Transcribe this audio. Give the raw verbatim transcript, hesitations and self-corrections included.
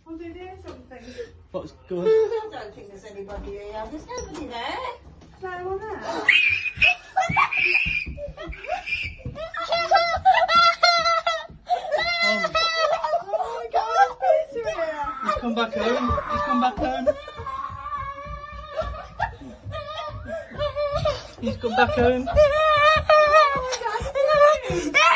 Was he doing something? What's good? I don't think there's anybody here. There's nobody there. No one there? Um, Oh my God, Peter here! he's come back home. He's come back home. He's come back home. Oh my God,